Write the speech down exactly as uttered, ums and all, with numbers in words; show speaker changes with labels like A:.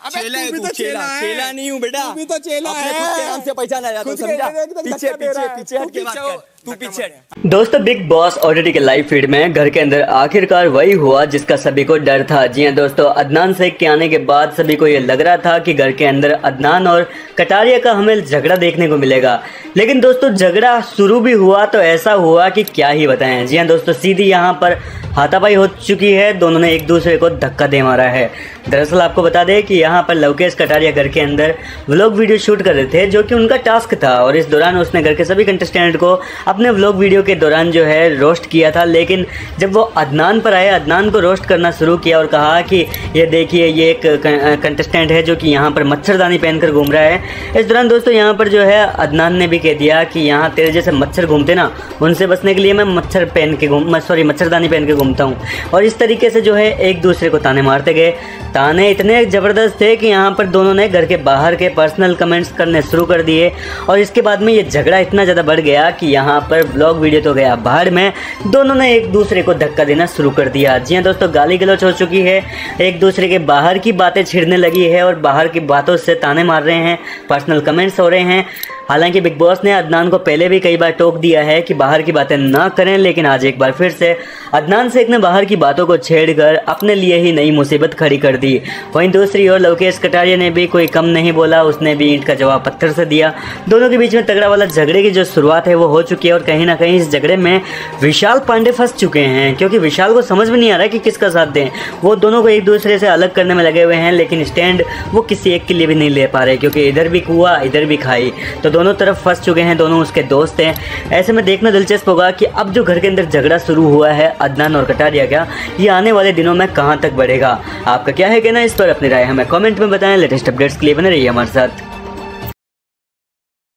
A: अबे
B: चेला
A: तू
B: है
A: भी
B: तू,
A: तो चेला
B: चेला
A: है।
B: चेला नहीं हूँ बेटा,
A: तू भी तो चेला
B: अपने
A: है।
B: खुद के नाम से पहचाना जाता है,
A: खुद के
B: समझा?
A: नाम से
B: पीछे
A: धक्का दे रहा
B: पीछे
A: है।
B: पीछे हट
A: तू
B: के बात
A: पीछे हो,
B: कर, तू
A: धक्का
B: पीछे
A: मार
B: हट।
C: दोस्तों बिग बॉस ओटीटी के लाइव फीड में घर के अंदर आखिरकार वही हुआ जिसका सभी को डर था। जी हाँ दोस्तों, अदनान शेख के आने के बाद सभी को ये लग रहा था कि घर के अंदर अदनान और कटारिया का हमें झगड़ा देखने को मिलेगा, लेकिन दोस्तों झगड़ा शुरू भी हुआ तो ऐसा हुआ कि क्या ही बताएं। जी हाँ दोस्तों, सीधी यहाँ पर हाथापाई हो चुकी है, दोनों ने एक दूसरे को धक्का दे मारा है। दरअसल आपको बता दें कि यहाँ पर लवकेश कटारिया घर के अंदर व्लॉग वीडियो शूट कर रहे थे, जो कि उनका टास्क था, और इस दौरान उसने घर के सभी कंटेस्टेंट को अपने व्लॉग वीडियो के दौरान जो है रोस्ट किया था। लेकिन जब वो अदनान पर आए, अदनान को रोस्ट करना शुरू किया और कहा कि ये देखिए ये एक कंटेस्टेंट है जो कि यहाँ पर मच्छरदानी पहनकर घूम रहा है। इस दौरान दोस्तों यहाँ पर जो है अदनान ने भी कह दिया कि यहाँ तेरे जैसे मच्छर घूमते ना, उनसे बचने के लिए मैं मच्छर पहन के घूम सॉरी मच्छरदानी पहन के घूमता हूँ। और इस तरीके से जो है एक दूसरे को ताने मारते गए। ताने इतने ज़बरदस्त थे कि यहाँ पर दोनों ने घर के बाहर के पर्सनल कमेंट्स करने शुरू कर दिए, और इसके बाद में ये झगड़ा इतना ज़्यादा बढ़ गया कि यहाँ पर ब्लॉग वीडियो तो गया बाहर में, दोनों ने एक दूसरे को धक्का देना शुरू कर दिया। जी हाँ दोस्तों, गाली गलौच हो चुकी है, एक दूसरे के बाहर की बातें छिड़ने लगी है और बाहर की बातों से ताने मार रहे हैं, पर्सनल कमेंट्स हो रहे हैं। हालांकि बिग बॉस ने अदनान को पहले भी कई बार टोक दिया है कि बाहर की बातें ना करें, लेकिन आज एक बार फिर से अदनान शेख ने बाहर की बातों को छेड़कर अपने लिए ही नई मुसीबत खड़ी कर दी। वहीं दूसरी ओर लवकेश कटारिया ने भी कोई कम नहीं बोला, उसने भी ईंट का जवाब पत्थर से दिया। दोनों के बीच में तगड़ा वाला झगड़े की जो शुरुआत है वो हो चुकी है, और कहीं ना कहीं इस झगड़े में विशाल पांडे फंस चुके हैं, क्योंकि विशाल को समझ में नहीं आ रहा कि किसका साथ दें। वो दोनों को एक दूसरे से अलग करने में लगे हुए हैं, लेकिन स्टैंड वो किसी एक के लिए भी नहीं ले पा रहे, क्योंकि इधर भी कुआ इधर भी खाई, तो दोनों तरफ फंस चुके हैं, दोनों उसके दोस्त हैं। ऐसे में देखना दिलचस्प होगा कि अब जो घर के अंदर झगड़ा शुरू हुआ है अदनान और कटारिया का, ये आने वाले दिनों में कहां तक बढ़ेगा। आपका क्या है कहना इस पर, अपनी राय हमें कमेंट में बताएं। लेटेस्ट अपडेट्स के लिए बने रहिए हमारे साथ।